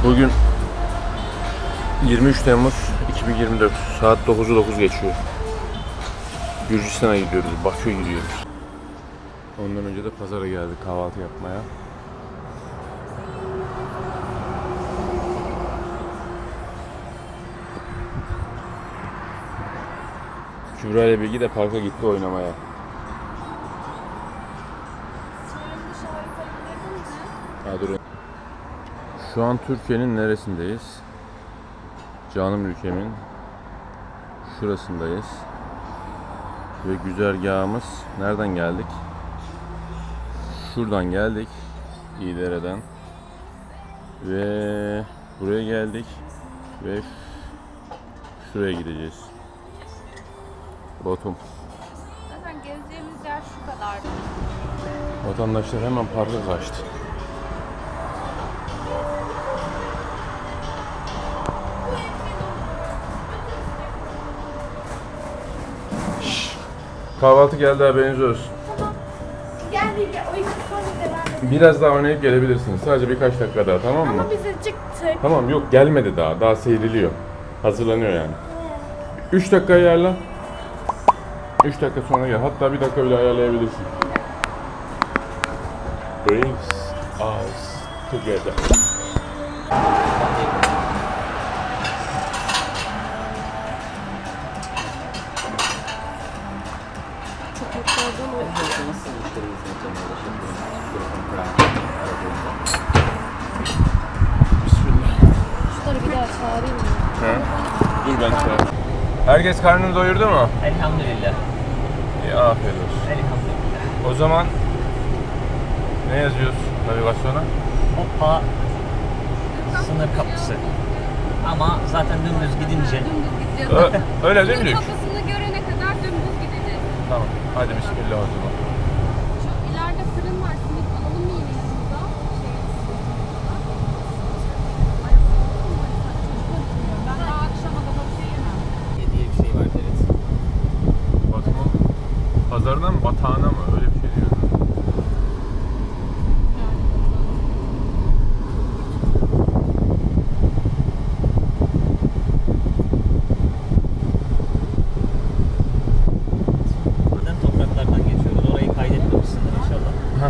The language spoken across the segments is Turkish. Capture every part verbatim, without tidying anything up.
Bugün yirmi üç Temmuz iki bin yirmi dört, saat dokuzu dokuz geçiyor. Gürcistan'a gidiyoruz, Bakü'ye gidiyoruz. Ondan önce de pazara geldik kahvaltı yapmaya. Kübra ile Bilgi de parka gitti oynamaya. Ha, dur. Şu an Türkiye'nin neresindeyiz? Canım ülkemin şurasındayız. Ve güzergahımız nereden geldik? Şuradan geldik. İğdere'den. Ve buraya geldik. Ve şuraya gideceğiz. Batum. Zaten gezeceğimiz yer şu kadar. Vatandaşlar hemen parka kaçtı. Şşş. Kahvaltı geldi, haberiniz olsun. Tamam. Gel bir gel. O iki sonra devam edelim. Biraz daha oynayıp gelebilirsiniz. Sadece birkaç dakika daha, tamam mı? Ama biz acıktık. Tamam, yok gelmedi daha. Daha seyriliyor. Hazırlanıyor yani. üç dakika ayarla. üç dakika sonra gel. Hatta bir dakika bile ayarlayabilirsin. Brings us together. Çocuklardan o. Nasıl müşterimiz Bismillah. Şunları bir daha çağırayım mı? He? Dur ben çağırayım. Herkes karnını doyurdu mu? Elhamdülillah. İyi, afiyet olsun. Elhamdülillah. O zaman ne yazıyoruz navigasyona? Hoppa sınır kapısı. Ama zaten dümdüz gidince Dümdüz gideceğiz. Ö öyle değil mi? Kapısını görene kadar dümdüz gideceğiz. Tamam. Hadi bismillah o zaman. Şu ileride fırın var. Simit alalım mı yine yanımıza? Ben daha akşama kadar bir şey yemem. diye bir şey var, evet. Batum'un pazardan mı, batağına mı? Öyle bir şey diyor. Buradan topraklardan geçiyoruz. Orayı kaydetmemişsindir inşallah.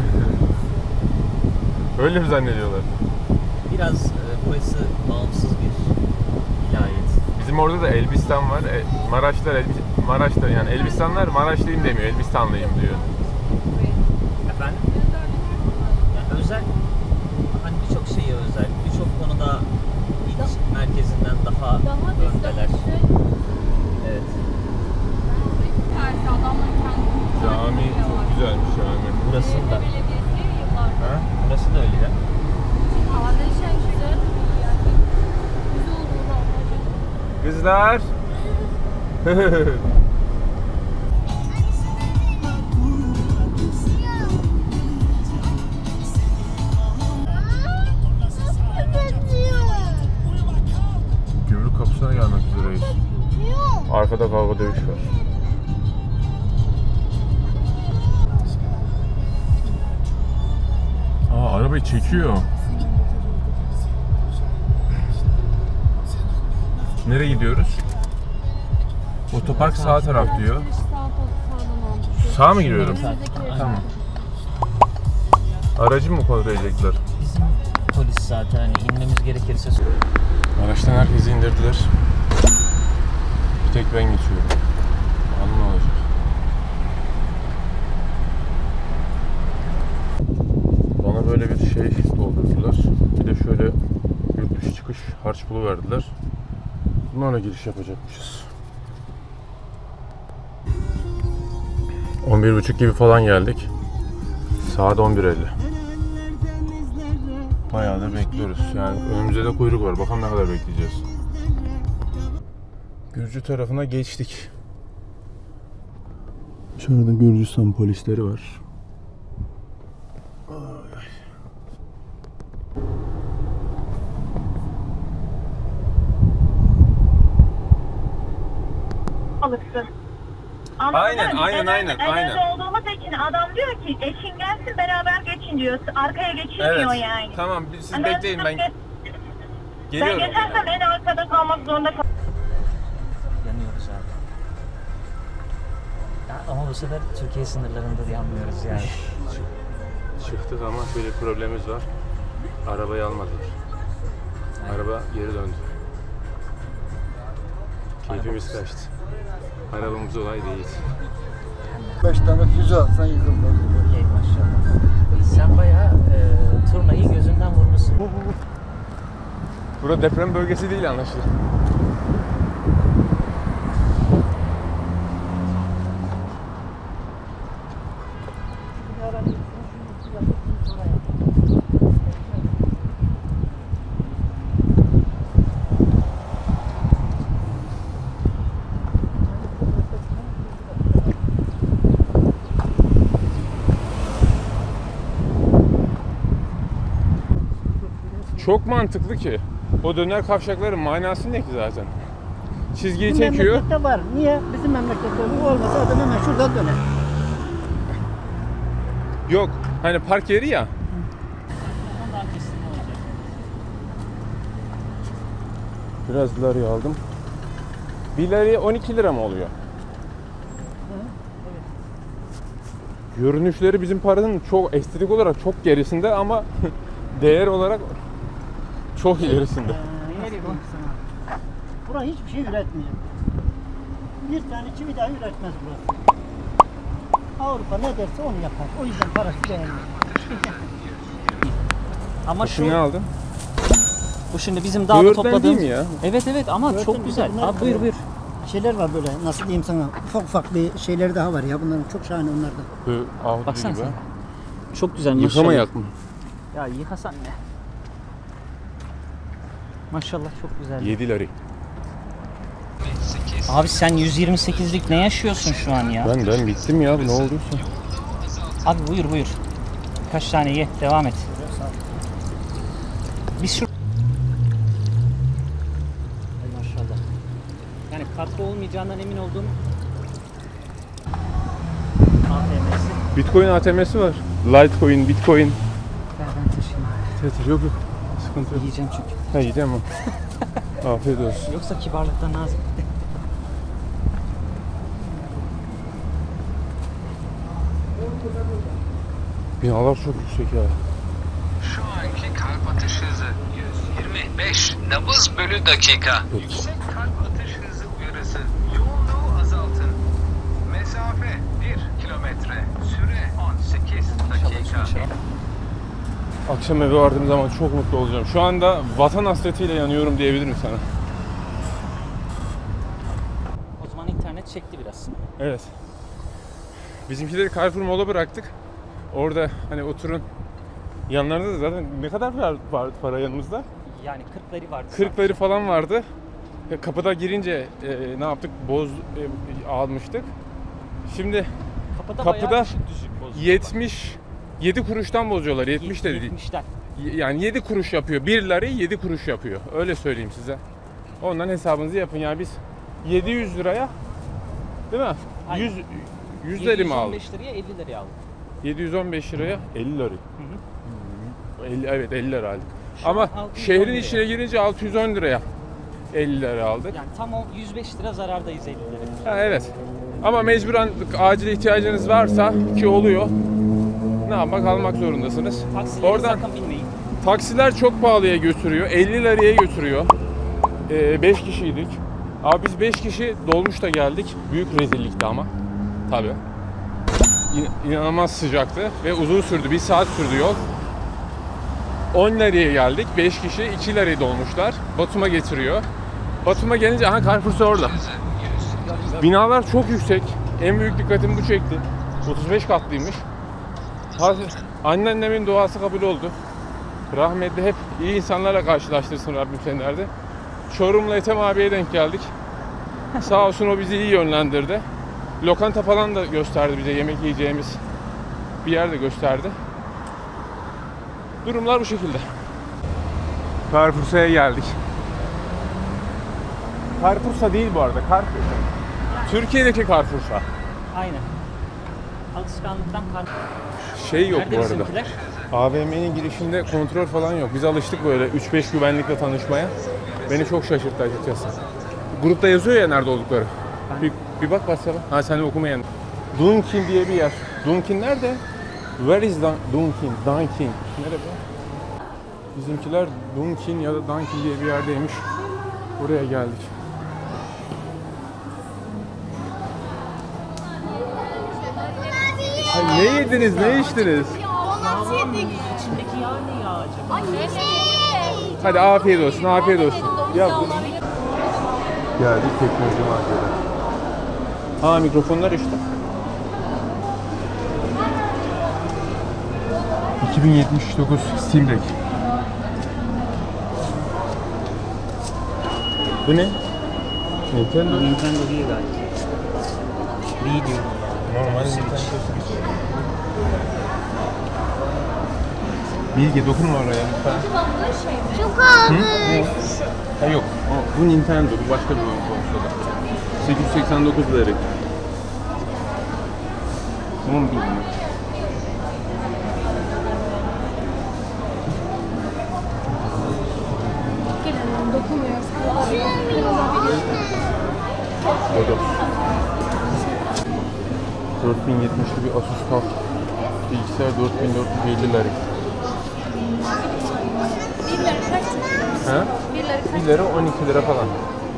Öyle mi zannediyorlar? Biraz e, burası bağımsız bir vilayet. Bizim orada da Elbistan var. E, Maraşlar, Elbis Maraş'ta yani Elbistanlar Maraşlıyım demiyor, Elbistanlıyım diyor. Efendim? Yani özel, hani birçok şeyi özel, birçok konuda iç merkezinden daha, Daha öndeler. Evet. Tersi adamların kendi Cami çok güzelmiş cami. Burası da. belediyesi yıllar. Ha? Burası da öyle ya. Adem şey güzel. Yani güzel olur ablacığım. Kızlar. Gümrük kapısına gelmek üzereyiz. Arkada kavga dövüş var. Aa, arabayı çekiyor. Nereye gidiyoruz? Otopark sağ taraf diyor. Sağ mı giriyorum? Tamam. Aracı mı kontrol edecekler? Bizim polis zaten hani inmemiz gerekirse. Araçtan herkesi indirdiler. Bir tek ben geçiyorum. Anlam olacak. Bana böyle bir şey doldurdular. Bir de şöyle yurt dışı çıkış harç pulu verdiler. Bunlarla giriş yapacakmışız. on bir buçuk gibi falan geldik. Saat on bir elli. Bayağıdır bekliyoruz. Yani önümüzde de kuyruk var. Bakalım ne kadar bekleyeceğiz. Gürcü tarafına geçtik. Dışarıda Gürcistan polisleri var. Alırsın. Aynen, aynen, aynen, aynen. Evde olduğumuz için adam diyor ki eşin gelsin beraber geçin diyor. Arkaya geçilmiyor Evet. yani. Tamam, siz Ben bekleyin ben. size- Ben Geliyorum. geçersem en arkada kalmak zorunda kalırım. Yanıyoruz abi. Ya ama bu sefer Türkiye sınırlarında da yanmıyoruz yani. Çıktık ama şöyle bir problemimiz var. Arabayı almadılar. Araba geri döndü. Keyfimiz kaçtı. Arabamız olay değil. Beş tane füze atsan yıkılmaz. Ey maşallah. Sen bayağı e, turnayı gözünden vurmuşsun. Burası deprem bölgesi değil anlaşılan. Çok mantıklı ki. O döner kavşakların manası ne ki zaten? Çizgiyi Bizim çekiyor. memlekette var. Niye? Bizim memlekette bu olmasa adam hemen şuradan döner. Yok. Hani park yeri ya. Ondan kesin olacak. Biraz lari aldım. Bir lari on iki lira mı oluyor? Görünüşleri bizim paranın çok estetik olarak çok gerisinde ama değer olarak çok ilerisinde. Ee, ne diyeyim sana? Bura hiçbir şey üretmiyor. Bir tane çivi dahi üretmez burası. Avrupa ne derse onu yapar. O yüzden parası beğenmiyor. Ama Şimdi ne şu, aldın? bu şimdi bizim dağda Böğürtlen topladığımız... değil mi ya? Evet evet ama Böğürtlen çok bir de güzel. bunlar Abi buyur böyle buyur. Şeyler var böyle, nasıl diyeyim sana, ufak ufak bir şeyleri daha var ya. Bunların çok şahane onlarda. Böyle ahududu Baksana gibi. sen. Çok güzel Yıkama maşallah. yakma. Ya yıkasan ne? Maşallah çok güzel. yedi lari. Abi sen yüz yirmi sekizlik ne yaşıyorsun şu an ya? Ben ben bittim ya ne olduysa. Abi buyur buyur. Kaç tane ye, devam et. Biz şu... Ay maşallah. Yani katkı olmayacağından emin olduğum... A T M'si. Bitcoin A T M'si var. Litecoin, Bitcoin. Ver ben taşıyayım abi. Tetir yok yok. Sıkıntı yok. Yiyeceğim çünkü. Ha yiyeceğim mi? Afiyet olsun. Yoksa kibarlıktan nazik. Binalar çok yüksek ya. Şu anki kalp atış hızı yüz yirmi beş nabız bölü dakika. Peki. Yüksek kalp atış hızı uyarısı. Yoğunluğu azaltın. Mesafe bir kilometre. Süre on sekiz dakika. Akşam eve vardığım zaman çok mutlu olacağım. Şu anda vatan hasretiyle yanıyorum diyebilirim sana. O zaman internet çekti biraz. Evet. Bizimkileri Carrefour Mall'a bıraktık. Orada hani oturun. Yanlarında da zaten ne kadar var, var para yanımızda? Yani kırkları vardı. kırkları falan vardı. Kapıda girince e, ne yaptık? Boz e, almıştık. Şimdi Kapıda, kapıda bayağı düşük düşük bozuldu. yetmiş yedi kuruştan bozuyorlar. yetmiş de değil. yetmişten. Yani yedi kuruş yapıyor. bir lirayı yedi kuruş yapıyor. Öyle söyleyeyim size. Ondan hesabınızı yapın. Yani biz yedi yüz liraya değil mi? Aynen. yüz yüzleri mi aldık? yedi yüz on beş liraya elli liraya aldık. yedi yüz on beş liraya elli lira. elli, evet elli lira aldık. Şu Ama an altı yüz on şehrin liraya. içine girince altı yüz on liraya elli lira aldık. Yani tam o yüz beş lira zarardayız elli lira. Ha, evet. Ama mecburen acil ihtiyacınız varsa ki oluyor. Ne yapmak almak zorundasınız. Taksilere Oradan sakın binmeyin. taksiler çok pahalıya götürüyor. elli liraya götürüyor. beş kişiydik. Abi biz beş kişi dolmuşta geldik. Büyük rezillikti ama. Tabii. İn- inanılmaz sıcaktı ve uzun sürdü. Bir saat sürdü yol. on liraya geldik. beş kişi iki liraya dolmuşlar. Batum'a getiriyor. Batum'a gelince aha Carrefour'sa orada. Binalar çok yüksek. En büyük dikkatimi bu çekti. otuz beş katlıymış. Anneannemin duası kabul oldu. Rahmetli hep iyi insanlarla karşılaştırsın Rabbim senelerde. Çorum'la Ethem abiye denk geldik. Sağ olsun o bizi iyi yönlendirdi. Lokanta falan da gösterdi bize, yemek yiyeceğimiz bir yer de gösterdi. Durumlar bu şekilde. Carrefour'sa geldik. Carrefour'sa değil bu arada, Carrefour. Türkiye'deki Carrefour'sa. Aynen. Alışkanlıktan kar... Şey yok Nerede bu arada. bizimkiler? A V M'nin girişinde kontrol falan yok. Biz alıştık böyle üç beş güvenlikle tanışmaya. Beni çok şaşırttı açıkçası. Grupta yazıyor ya nerede oldukları. Bir, bir bak WhatsApp'a. Ha sen de okumayan. Dunkin diye bir yer. Dunkin nerede? Where is Dun Dunkin? Dunkin. Nerede? Bizimkiler Dunkin ya da Dunkin diye bir yerdeymiş. Buraya geldik. Ay, ne yediniz, ne içtiniz? İçindeki yağ ne yağ acaba? Ay ne şey? Hadi afiyet olsun, afiyet olsun. Ya bu... Geldik teknoloji markete. Ha mikrofonlar işte. iki bin yetmiş dokuz Steam Deck. Bu ne? Nintendo. Nintendo değil galiba. Video. Normal Nintendo. Bilge dokunma oraya lütfen. Çok ağır. Ha yok. O, bu Nintendo, bu başka bir oyun konusunda. sekiz yüz seksen dokuz lira. on bin lira. Gelin dokunmuyoruz. Odo. dört bin yetmişli bir Asus Tab bilgisayar dört bin dört yüz elli lira. Bir lira kaç? Ha? Bir lira kaç? bir lira on iki lira falan.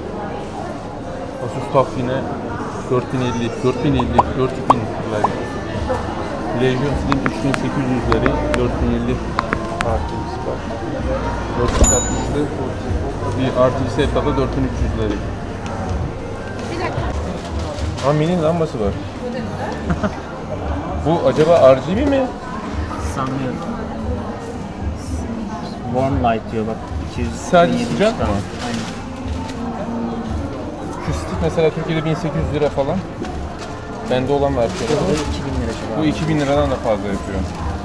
Asus Tab yine dört bin elli, dört bin elli, dört bin lira. Legion Slim üç bin sekiz yüz lira, dört bin elli artı var. dört yüz altmışlı bir artı setup'da dört bin üç yüz lira. Bir dakika. Aa mini lambası var. Bu acaba R G B mi? Sanmıyorum. Warm light diyor bak. iki yüz Sadece yetmiş sıcak mı? tane. Aynen. Şu stick mesela Türkiye'de bin sekiz yüz lira falan. Bende olan versiyonu. Bu iki bin lira şu Bu an. iki bin liradan da fazla yapıyor.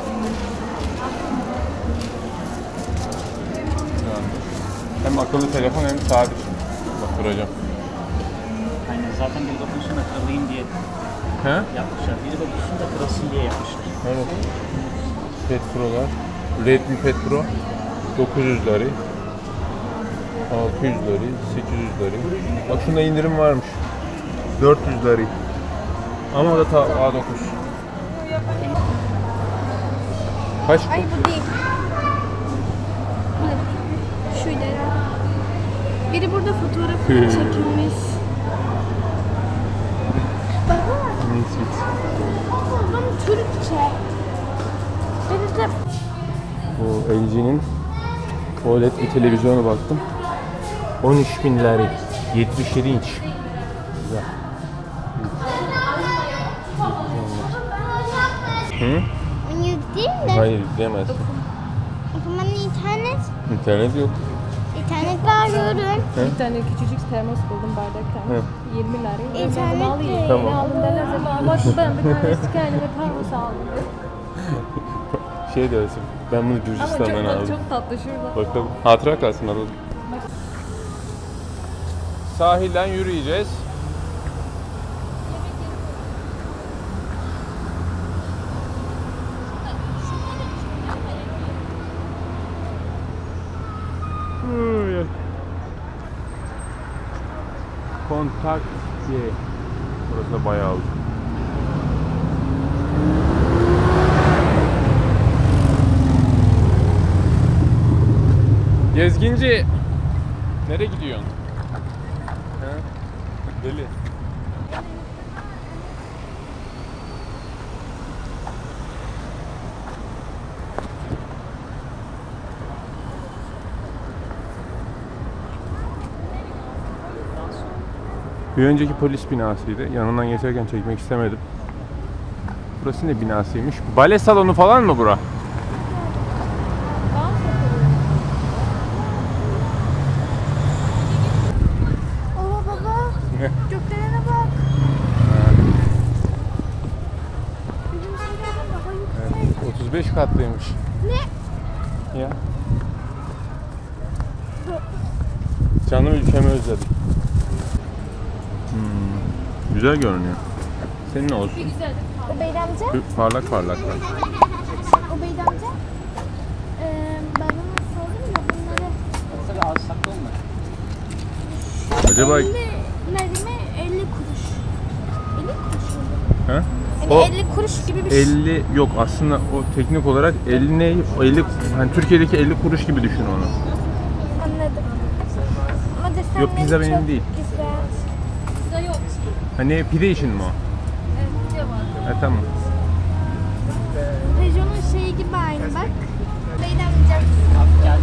Yani hem akıllı telefon hem saat için. Bak duracağım. Aynen zaten bir dokunsun da kırılayım diye He? yapmışlar. Biri dokunsun da kırılsın diye yapmışlar. Evet. Pet Pro'lar. Redmi Pet Pro dokuz yüz lira. altı yüz lira, sekiz yüz lira. Bak şunda indirim varmış. dört yüz lira. Ama o da ta A dokuz. Kaç bu? Ay bu değil. Bu. Şuydu herhalde. Biri burada fotoğrafını çekilmiş. Baba. Neyse. Babam Türkçe. Beni de Bu L G'nin O L E D bir televizyona baktım. on üç bin lira. yetmiş yedi inç. Güzel. Hı? Onu yükleyeyim de. Hayır yükleyemezsin. O zaman internet. İnternet yok. İnternetle arıyorum. bir tane küçücük termos buldum bardaktan. Hı. yirmi lira. İnternet Ben alayım. değil. Tamam. Ne aldım derlerse ben bak ben bir tanesi kendime termos aldım. Şey diyorsun, ben bunu Ama Gürcistan'dan çok, aldım. çok tatlı şurada. Bakalım. Hatıra kalsın alalım. Sahilden yürüyeceğiz. Kontak Y. Burası da bayağı uzun. Gezginci. Nereye gidiyorsun? He? Deli. Bir önceki polis binasıydı. Yanından geçerken çekmek istemedim. Burası ne binasıymış? Bale salonu falan mı bura? Oo baba. Ne? Gökdelene bak. Bizim şeylerden daha yüksek. Evet, otuz beş katlıymış. Ne? Ya. Canım ülkemi özledim. Hmm, güzel görünüyor. Senin olsun. Ubeydi amca. Parlak parlak. Ubeydi amca. Acaba elli merime elli kuruş. elli kuruş mu? ha? Hani O elli kuruş gibi bir şey. elli yok aslında o teknik olarak elli ne? elli hani Türkiye'deki elli kuruş gibi düşün onu. Anladım. Ama desenleri Yok, pizza benim çok değil. güzel. Pizza yok. Hani pide için mi o? Evet, pizza var. Ha, tamam. Peugeot'un şeyi gibi aynı bak. Neyden alacaksın? Gel.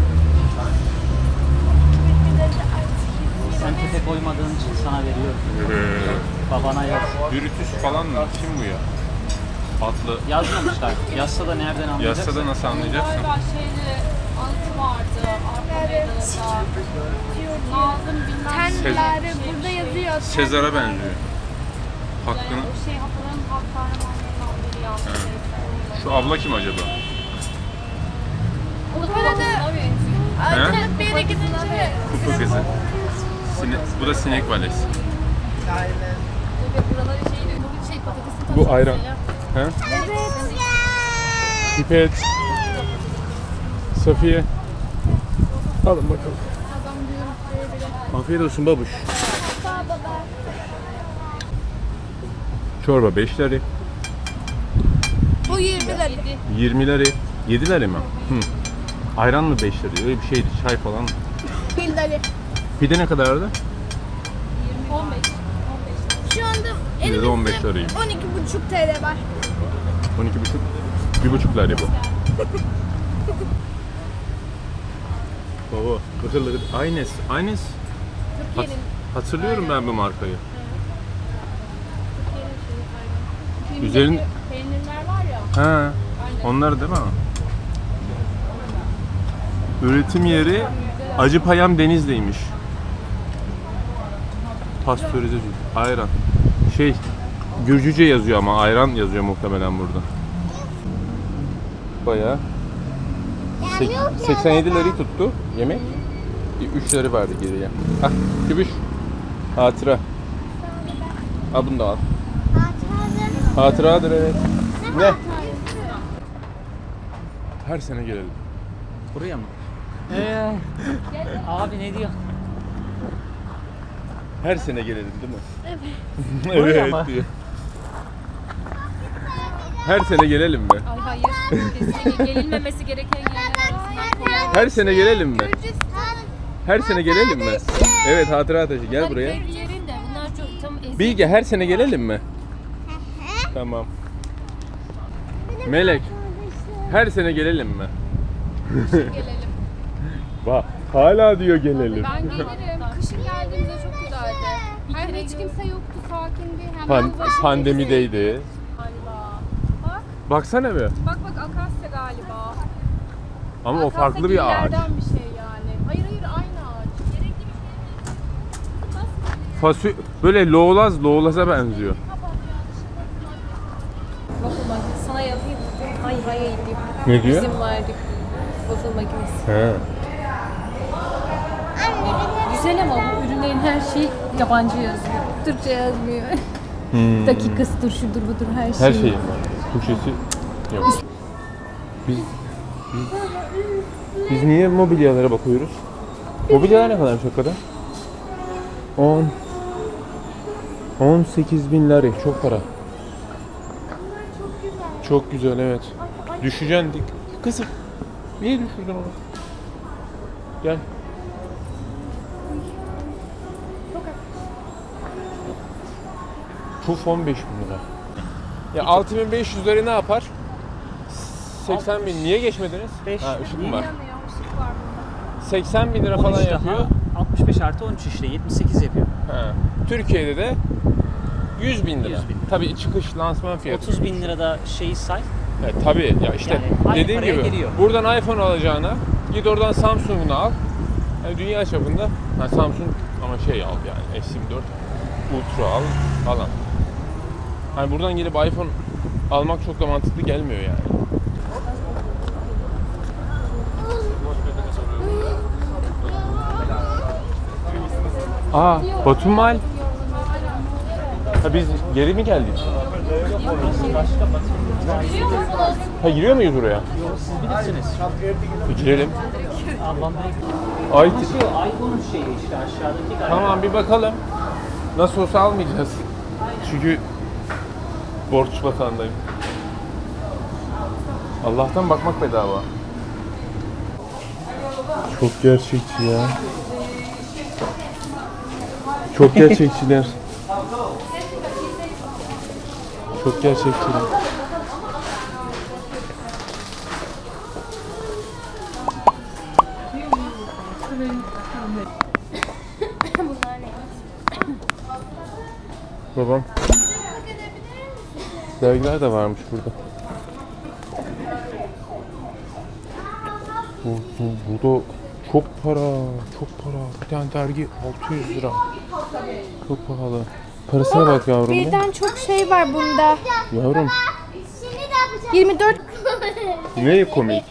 Birbirleri artık Sen tepe koymadığın için sana veriyorum. Babana yaz. Brutus falan mı? Kim bu ya? Atlı. Yazmamışlar. Yazsa da nereden anlayacaksın? Yazsa da nasıl anlayacaksın? Galiba şeyli anıtı vardı. Arka meydanında. Nazım bilmem ne. Tenlere burada yazıyor. Sezar'a benziyor. Hakkını. Yani o şey Hafız'ın halk kahramanlarından biri yaptı. Şu abla kim acaba? O da babasına benziyor. Arkadaşlar bir yere gidince Kutu kızı. Sine, bu da sinek valesi. Tabii buraları şey, bu şey patatesin Bu tadı ayran. mesela. He? evet. Pipet. Safiye. Alın bakalım. Adam diyorum böyle bile. Afiyet olsun babuş. Sağ baba. Çorba beş lira. Bu yirmi lira. yirmi lira. yedi lira mı? Hı. Ayran mı beş lira? Öyle bir şeydi. Çay falan. Bir lira. Pide ne kadardı? on beş. Şu anda Pide de on beş liraymış. on iki buçuk T L var. on iki buçuk. bir buçuk lira bu. Baba, lıkır lıkır. Aynes, Aynes. Hat, hatırlıyorum ben bu markayı. Üzerin... Peynirler var ya. Ha, onlar değil mi? Üretim yeri Acıpayam Denizli'ymiş. Pastörize süt, ayran. Şey, Gürcüce yazıyor ama ayran yazıyor muhtemelen burada. Bayağı. Sek- seksen yedi lirayı tuttu yemek. üç lira verdi geriye. Hah, kübüş. Hatıra. Al bunu da al. Hatıradır evet. Ne? Her sene gelelim. Buraya mı? Ee, abi ne diyor? Her sene gelelim değil mi? Evet. Buraya evet mı? diyor. Her sene gelelim mi? Ay hayır. Kesinlikle gelinmemesi gereken yerler arasından koyalım. Her sene gelelim mi? Her sene gelelim mi? Evet hatıra taşı gel buraya. Keyifli yerinde. Bunlar çok tam eski. Bilge her sene gelelim mi? Tamam. Melek her sene gelelim mi? Gelelim. Bak hala diyor gelelim. Ben gelirim. Kışın geldiğimizde çok güzeldi. Hem hiç kimse yoktu, sakindi. Hem Pan- yalnız başına pandemideydi. galiba. Bak, Baksana bir. bak bak akasya galiba. Ama o Akasya farklı bir ağaç. güllerden bir şey yani. Hayır hayır aynı ağaç. Gerekli bir şey. Fasü böyle loğlaz loğlaza benziyor. Waffle makinesi sana yapayım mı? Hay hay diyeyim. Ne diyor? Bizim vardı. Waffle makinesi. He. Güzel ama bu ürünlerin her şeyi yabancı yazıyor. Türkçe yazmıyor. Hmm. Dakikasıdır, şudur budur her şey. Her şey. Türkçesi yok. Biz, biz, biz niye mobilyalara bakıyoruz? Mobilyalar ne kadar çok kadar? on on sekiz bin lira çok para. Çok güzel evet. Düşeceksin dik. Kızım. Niye düşürdün onu? Gel. Puf on beş bin lira. Ya altı bin beş yüz lira ne yapar? seksen bin. Niye geçmediniz? beş. Ha ışık mı var? Yanmıyor, ışık var bunda. seksen bin lira falan on üç yapıyor. daha altmış beş artı on üç işte yetmiş sekiz yapıyor. Ha. Türkiye'de de yüz bin lira. yüz bin. Tabii çıkış lansman fiyatı. otuz bin lirada şeyi say. Evet, tabii ya işte Yani aynı dediğim paraya gibi geliyor. buradan iPhone alacağına git oradan Samsung'unu al. Yani dünya çapında ha, Samsung ama şey al yani S yirmi dört Ultra al falan. Hani buradan gelip iPhone almak çok da mantıklı gelmiyor yani. Aa, Batumal. Ha biz geri mi geldik? Başka batıyor. Biliyor musunuz? Ha giriyor muyuz oraya? Siz bilirsiniz. Bir girelim. Ablam direkt. Ay, Ama şey o iPhone'un şeyi işte aşağıdaki galiba. tamam bir bakalım. Nasıl olsa almayacağız. Çünkü borç batağındayım. Allah'tan bakmak bedava. Çok gerçekçi ya. Çok gerçekçiler. Çok gerçekçiler. Babam. Dergiler de varmış burada. Bu, bu, bu da çok para, çok para. Bir tane dergi altı yüz lira. Çok pahalı. Parasına bak yavrum. ya. Birden çok şey var bunda. Yavrum, yirmi dört. ne komik.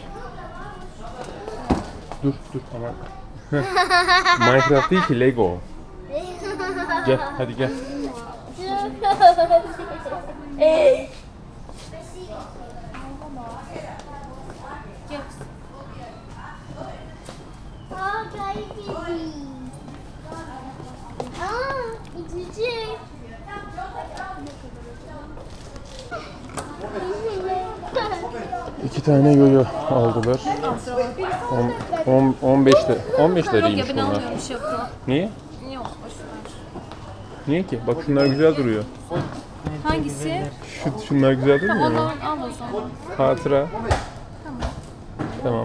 Dur, dur tamam. Minecraft değil ki Lego. Gel, hadi gel. İki tane yoyo aldılar. on beş lira. on beş liraymış bunlar. Niye? Yok boşver. Niye ki? Bak şunlar güzel duruyor. Hangisi? Şu, şunlar güzel durmuyor Onu mu? al o zaman. Hatıra. Tamam.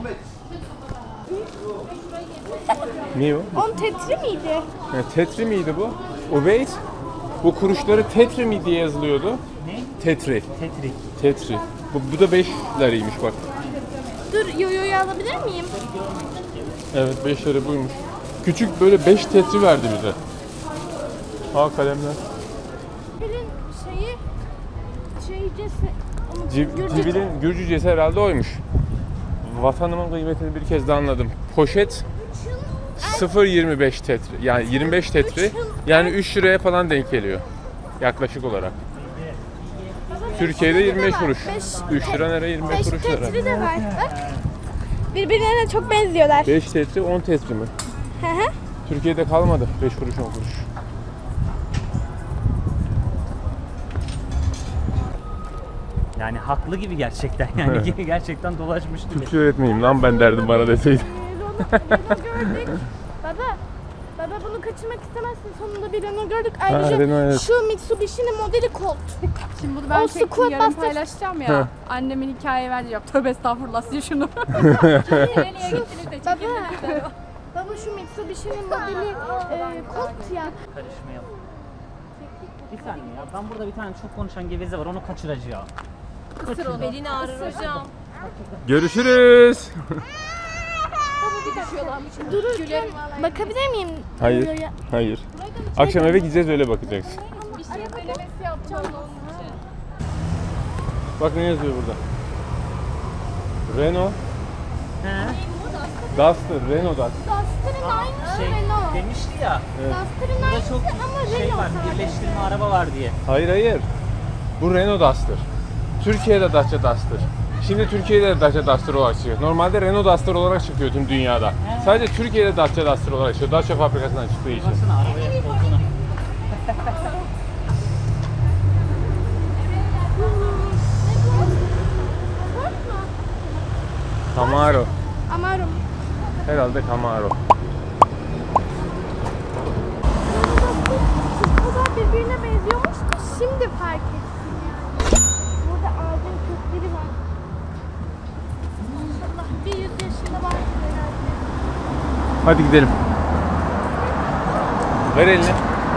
Niye o? On tetri miydi? Yani tetri miydi bu? O wait. Bu kuruşları tetri mi diye yazılıyordu? Ne? Tetri. Tetrik. Tetri. Bu, bu da beş liraymış bak. Dur yoyoyu alabilir miyim? Evet beş lira buymuş. Küçük böyle beş tetri verdi bize. Ha kalemler. Bilin şeyi şeycesi. Cib- Cibil'in Gürcücesi herhalde oymuş. Vatanımın kıymetini bir kez daha anladım. Poşet sıfır virgül yirmi beş tetri. Yani yirmi beş tetri. Yani üç liraya falan denk geliyor. Yaklaşık olarak. Türkiye'de yirmi beş kuruş. üç lira nereye yirmi beş Beş kuruş lira. tetri de var. Bak. Birbirlerine çok benziyorlar. beş tetri on tetri mi? Hı hı. Türkiye'de kalmadı beş kuruş on kuruş. Yani haklı gibi gerçekten. Yani gerçekten dolaşmış gibi. Türkçe öğretmeyeyim lan ben derdim bana deseydin. gördük. Baba, baba bunu kaçırmak istemezsin. Sonunda bir Renault gördük. Ayrıca Renault, evet. şu Mitsubishi'nin modeli Colt. Şimdi bunu ben O çektim squat yarın bastır. paylaşacağım ya. Heh. Annemin hikaye verdi ya. Tövbe estağfurullah size şunu. Nereye gittiniz de Baba, çekildiniz. baba şu Mitsubishi'nin modeli e, Colt ya. Karışmayalım. Bir saniye ya. Ben burada bir tane çok konuşan geveze var. Onu kaçıracağım. Isır onu. Belini ağrır hocam. Görüşürüz. Dururken bakabilir miyim? Hayır. yoyoya? Hayır. Akşam eve gideceğiz öyle bakacaksın. Bir şey denemesi yapacağım da onun için. Bak ne yazıyor burada. Renault He. Duster, Renault Duster. Duster'ın aynısı Şey Renault. demişti ya. Duster'ın Burada aynısı çok ama şey Renault var. sadece. Birleştirme araba var diye. Hayır hayır. Bu Renault Duster. Türkiye'de Dacia Duster. Şimdi Türkiye'de de Dacia Duster olarak çıkıyor. Normalde Renault Duster olarak çıkıyor tüm dünyada. Sadece Türkiye'de Dacia Duster olarak çıkıyor. Dacia fabrikasından çıktığı için. Baksana arabaya koltuğuna. Camaro. Amaro. Herhalde Camaro. O kadar birbirine benziyormuş ki şimdi fark ettim. Burada ağacın kökleri var. Maşallah bir yüz yaşında var herhalde. Hadi gidelim. Ver elini.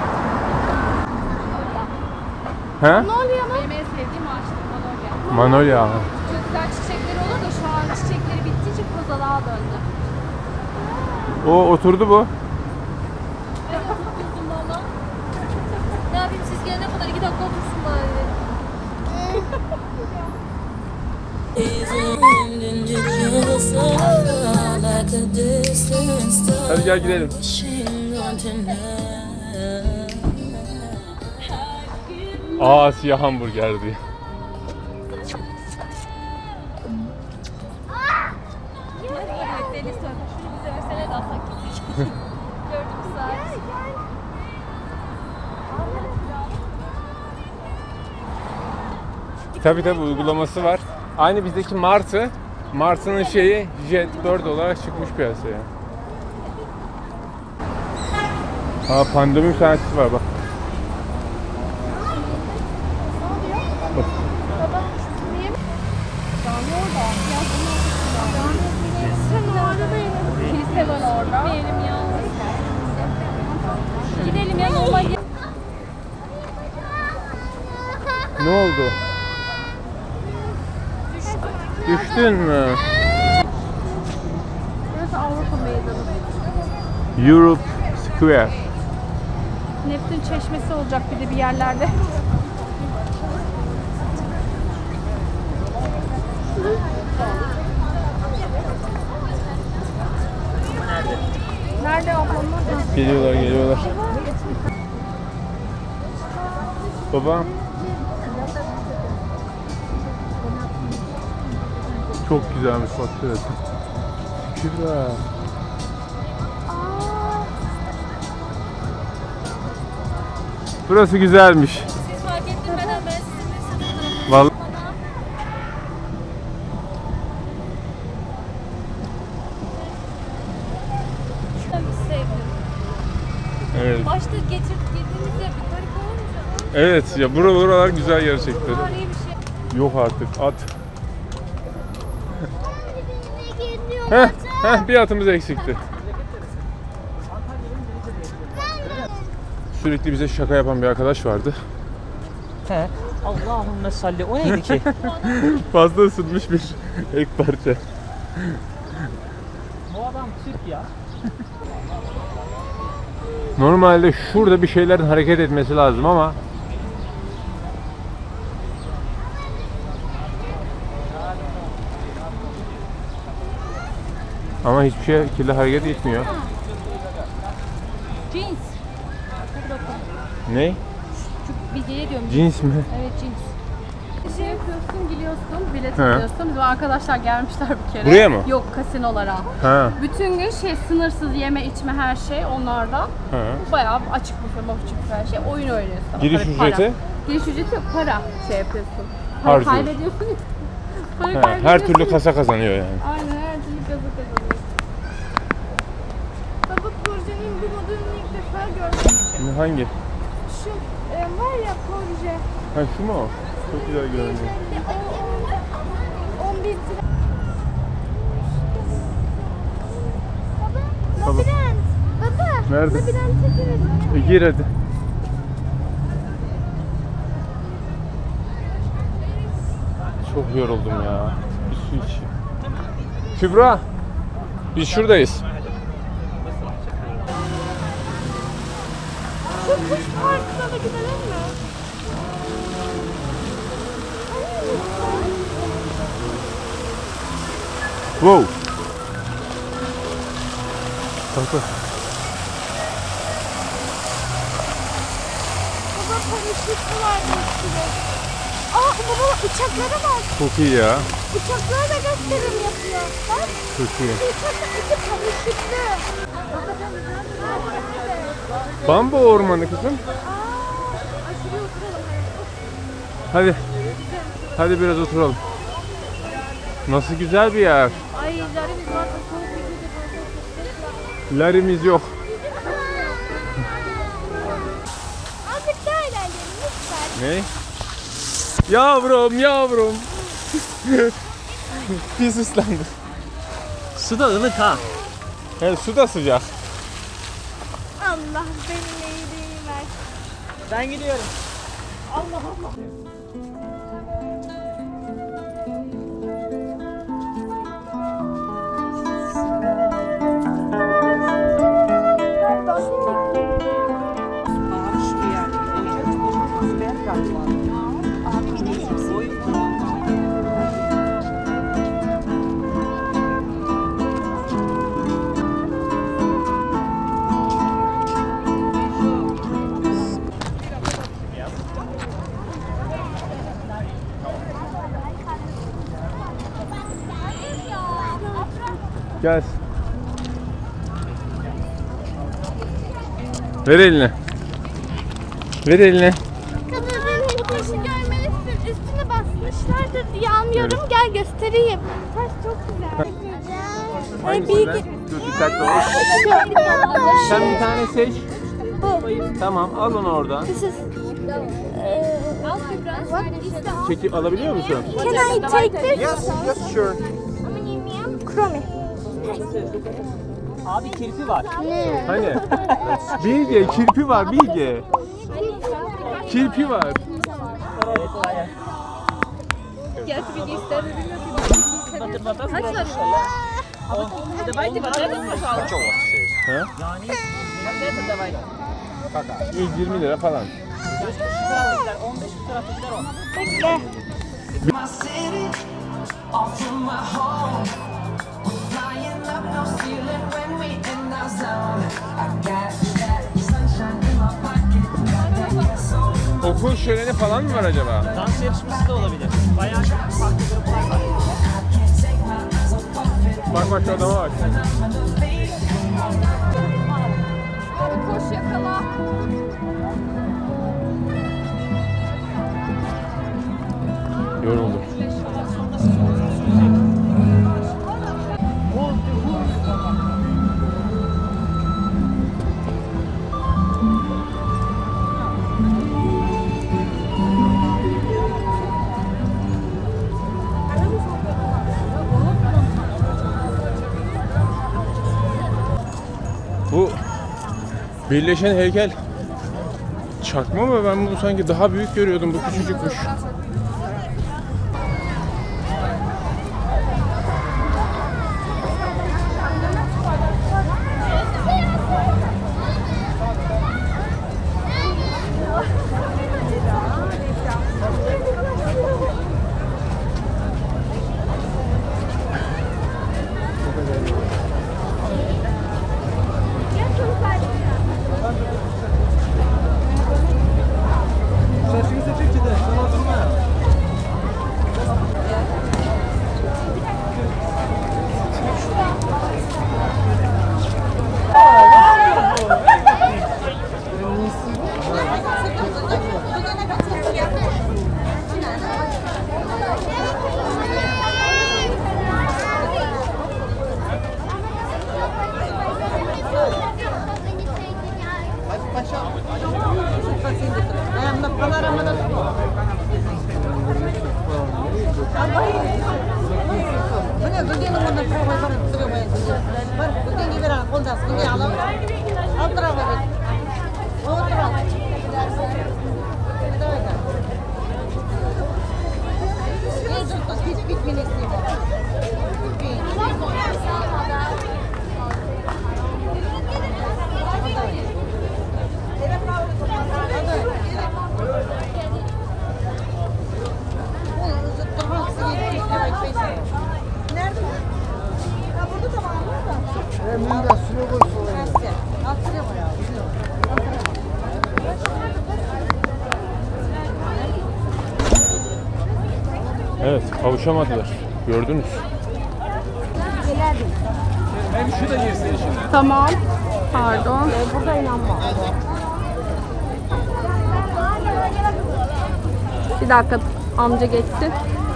Ha? Ne oluyor lan? Benim en sevdiğim ağaçtır Manolya. Manolya. Çok güzel çiçekleri olur da şu an çiçekleri bittiği için kozalağa döndü. O oturdu bu. Oturdum valla. Ne yapayım siz gelene kadar iki dakika otursun bari dedim. Hadi gel gidelim. Aa siyah hamburgerdi. daha sekiz. Dört saat. Tabii tabii uygulaması var. Aynı bizdeki Martı. Martı'nın şeyi Jet dört olarak çıkmış piyasaya. Aa, pandemi saatçisi var bak. Bak. Kilise var orada. Gidelim ya. Gidelim ya yola git. Ne oldu? Düştün mü? Burası Avrupa Meydanı. Europe Square. Neptün çeşmesi olacak bir de bir yerlerde. Nerede ablamlar? Geliyorlar geliyorlar. Baba. Çok güzelmiş bak şurası. Kübra. Burası güzelmiş. Siz fark ettirmeden ben sizinle sınırlarım. Vallahi. Çok sevdim. Evet. Başta getir, getirdiğinizde bir garip olunca. Evet ya bura buralar güzel gerçekten. Tarihi bir şey. Yok artık at. Heh, heh, bir atımız eksikti. Sürekli bize şaka yapan bir arkadaş vardı. He. Allahümme salli. O neydi ki? Fazla ısınmış bir ek parça. Bu adam Türk ya. Normalde şurada bir şeylerin hareket etmesi lazım ama ama hiçbir şey kirli hareket etmiyor. Jeans. Hadi bakalım. Ne? Şu bilgiye diyorum. Cins mi? Evet jeans. Bir şey yapıyorsun, gidiyorsun, bilet He. alıyorsun. Bizim arkadaşlar gelmişler bir kere. Buraya mı? Yok, kasinolara. Ha. Bütün gün şey sınırsız yeme içme her şey onlarda. Ha. Bayağı açık büfe, açık her şey. Oyun oynuyorsun. Giriş Para, para. ücreti? Giriş ücreti yok, para şey yapıyorsun. Para Harcıyorsun. kaybediyorsun. Para Ha, kaybediyorsun. her türlü kasa kazanıyor yani. Aynen her türlü kazı kazanıyorsun. Baba projenin bu modelini ilk defa gördüm. Şimdi hangi? Şu e, var ya proje. Ha şu mu? Çok güzel görünüyor. on bin lira. Baba. Labirent. Baba. Nerede? Labirente girelim. E, gir hadi. Çok yoruldum ya. Bir su içeyim. Kübra. Biz şuradayız. Şu kuş parkına da gidelim mi? Wow. Bak bak. Baba paraşütü var bir sürü. Aa baba uçaklara bak. Çok iyi ya. Uçaklara da gösterim yapıyor. Bak. Çok iyi. Uçakta iki paraşütlü. Bambu ormanı kızım. Aa, aşırı oturalım. Hadi. Hadi biraz oturalım. Nasıl güzel bir yer. Ay larimiz var. Soğuk bir gece. Larimiz yok. Azıcık daha ilerleyelim lütfen. Ne? Yavrum yavrum. Pis ıslandı. Su da ılık ha. Evet, su da sıcak. Allah benim iyiliğimi versin. Ben gidiyorum. Gel. Ver elini. Ver elini. Kadının bu taşı görmelisin. Üstüne basmışlardır diye anlıyorum. Gel göstereyim. Taş çok güzel. Ay, bilgi... Dur dikkatli ol. Sen bir tane seç. Bu. Tamam al onu oradan. This is... Çekip alabiliyor musun? Can I take this? Yes, yes sure. Chrome. Abi kirpi var. Hani? Bilge, kirpi var Bilge. Kirpi var. Давайте вот это, пожалуйста. Ha? Вот это давай. yüz yirmi lira falan. Şu taraftakiler on beş, şu taraftakiler on. Bekle. Okul şöleni falan mı var acaba? Dans yarışması da olabilir. Bayağı farklı gruplar var. Bak bak şu adama bak. Koş yakala. Yoruldum. Bu birleşen heykel çakma mı? Ben bunu sanki daha büyük görüyordum. Bu küçücükmüş. Evet, kavuşamadılar. Gördünüz. Şu da girsin içine. Tamam. Pardon. Burada inanma. Bir dakika amca geçsin.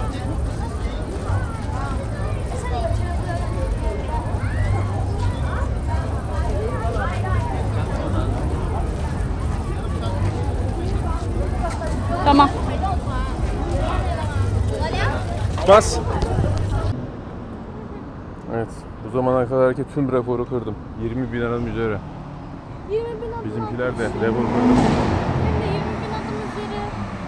Tamam. Bas. Evet, bu zamana kadarki tüm rekoru kırdım. yirmi bin adım üzeri. yirmi bin adım. Bizimkiler de rekor kırdı. Hem de yirmi bin adım üzeri.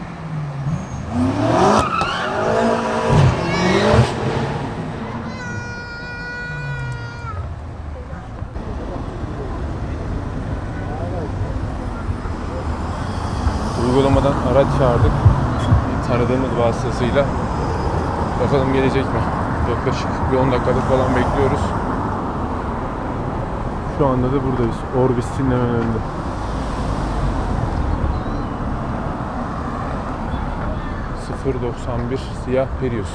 Uygulamadan araç çağırdık. Tanıdığımız vasıtasıyla. Bakalım gelecek mi? Yaklaşık bir on dakikalık falan bekliyoruz. Şu anda da buradayız. Orbis'in hemen önünde. sıfır doksan bir siyah Prius.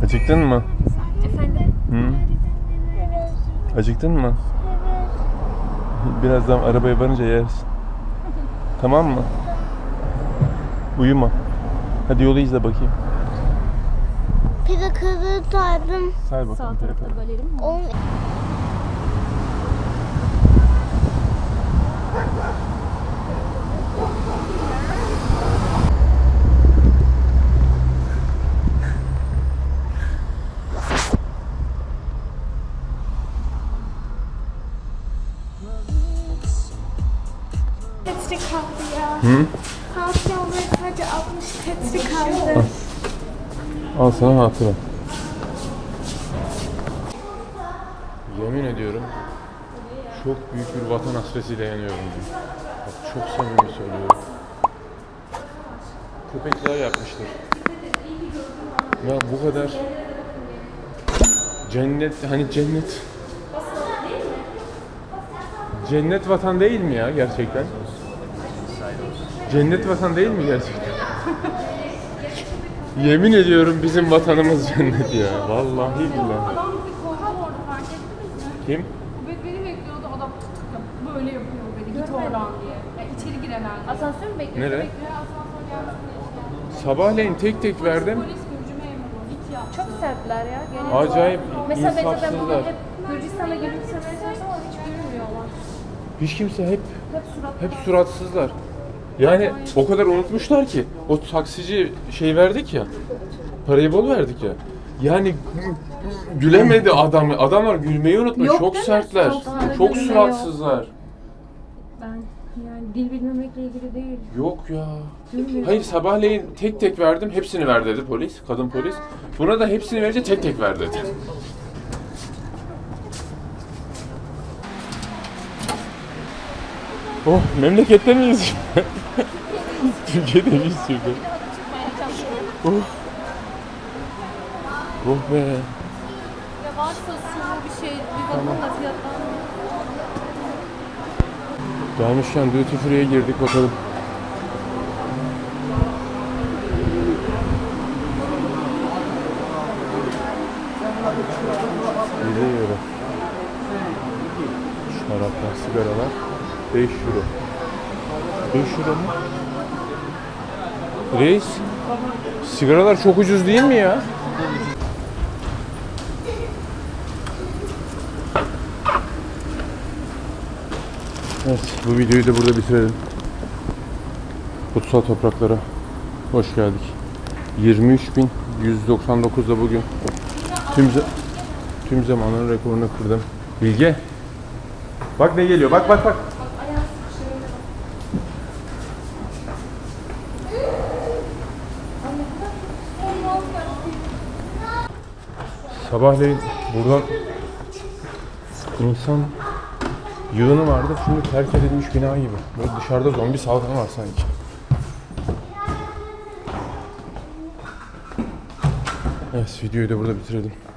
Acıktın mı? Efendim? Hı? Acıktın mı? Birazdan arabaya varınca yersin. Tamam mı? Uyuma. Hadi yolu izle bakayım. Plakaları saydım. Say bakalım. On... Tetri kaldı ya. Hı? Hatıraları sadece altmış tetri kaldı. Al sana hatıra. Yemin ediyorum çok büyük bir vatan hasretiyle yanıyorum. Bak, çok samimi söylüyorum. Köpekler yapmışlar. Ya bu kadar cennet, hani cennet cennet vatan değil mi ya gerçekten? Cennet vatan değil mi gerçekten? Yemin ediyorum bizim vatanımız cennet ya. Vallahi billahi. Adam bizi kovdu orada, fark ettiniz mi? Kim? Köpek beni bekliyordu, adam tık böyle yapıyor beni, git oradan diye. Yani içeri giren halde. Asansör mü bekliyor? Nereye? Bekliyor, asansör gelsin diye işte. Sabahleyin tek tek verdim. Polis Gürcü memuru, git ya. Çok sertler ya. Genel Acayip Mesela ben zaten insafsızlar. bugün hep Gürcistan'a gülümsemeye çalıştım ama hiç gülmüyorlar. Hiç kimse hep Hep surat. hep suratsızlar. Yani o kadar unutmuşlar ki o taksici şey verdik ya. Parayı bol verdik ya. Yani gülemedi adam. Adamlar gülmeyi unutmuş. Yok çok değil mi? sertler. Sokakta Çok gülme suratsızlar. Ben yani dil bilmemekle ilgili değil. Yok ya. Gülmüyor. Hayır sabahleyin tek tek verdim. Hepsini ver dedi polis. Kadın polis. Buna da hepsini verince tek tek ver dedi. Oh, memlekette miyiz? Türkiye'de miyiz şimdi? Oh. Oh be. Ya varsa su bir şey, bir bakın da fiyatlarına. Gelmişken duty free'ye girdik bakalım. yedi euro. Şaraplar, sigaralar beş euro. beş euro mu? Reis, sigaralar çok ucuz değil mi ya? Evet, bu videoyu da burada bitirelim. Kutsal topraklara hoş geldik. yirmi üç bin yüz doksan dokuzda bugün tüm za- tüm zamanların rekorunu kırdım. Bilge, bak ne geliyor, bak bak bak. Sabahleyin buradan insan yığını vardı. Şimdi terk edilmiş bina gibi. Böyle dışarıda zombi salgını var sanki. Evet, videoyu da burada bitirelim.